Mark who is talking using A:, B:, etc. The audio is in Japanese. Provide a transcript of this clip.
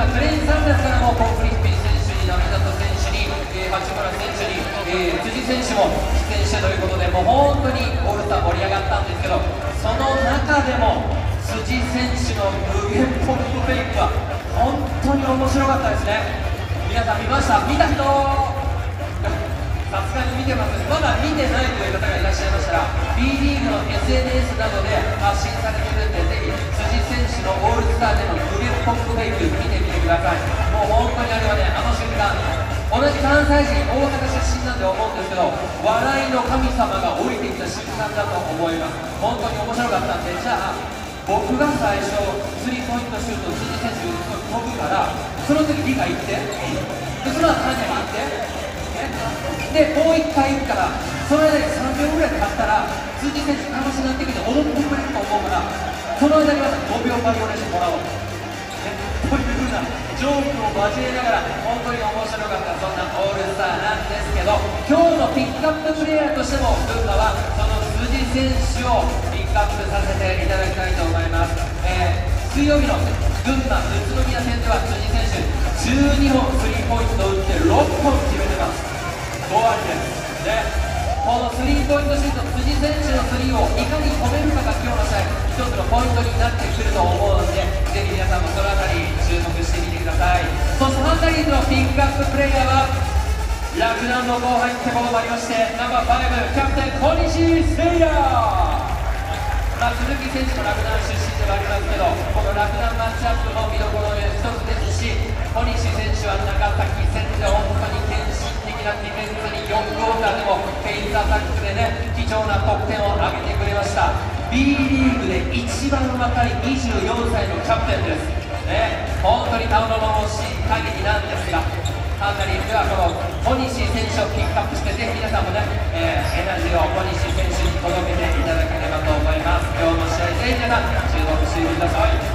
A: 今トレインサンダースからもコンフリッピン選手に並里選手に、八村選手に、辻選手も出演してということで、もう本当にオールスター盛り上がったんですけど、その中でも辻選手の無限ポップフェイクは本当に面白かったですね。皆さん見ました？見た人？さすがに見てます。まだ見てないという方がいらっしゃいましたら B リーグの SNS などで発信されているんで、ぜひ辻選手のオールスターでの無限ポップフェイク見てみてください。もう本当にあれはね、あの瞬間、同じ関西人、大阪出身なんで思うんですけど、笑いの神様が降りてきた瞬間だと思います。本当に面白かったんで、じゃあ僕が最初スリーポイントシュート辻選手飛ぶから、その時理解行って、でその後何々行ってで、もう1回行くから、その間に3秒ぐらい経ったら辻選手楽しくなってきて踊ってくれると思うから、その間にまた5秒バリオレーションもらおうというふうなジョークを交えながら、本当に面白かった、そんなオールスターなんですけど、今日のピックアッププレーヤーとしても群馬はその辻選手をピックアップさせていただきたいと思います。水曜日の群馬宇都宮戦では辻選手12本スリーポイントを打って6本決めてます。5割ですで、このスリーポイントシュート、辻選手のスリーをいかに止めるかが今日の試合一つのポイントになってくると思うので、ぜひ皆さんもそのあたり注目してみてください。そしてハンダリーズのピックアッププレイヤーは洛南の後輩ってこともありまして、ナンバー5キャプテン小西誠也。鈴木選手も洛南出身ではありますけど、この洛南マッチアップも見どころの一つですし、小西選手は長崎戦で本当に献身的なディフェンスに4クォーターでもフェイントアタックでね、貴重な得点を挙げてくれました。 B リーグで一番若い24歳のキャプテンですね。本当に頼もしい限りなんですが、ハンダリーズではこの小西選手をピックアップして、ぜひ皆さんもね、エナジーを小西選手に届けていただければと思います。今日の試合、ぜひ皆さん注目してください。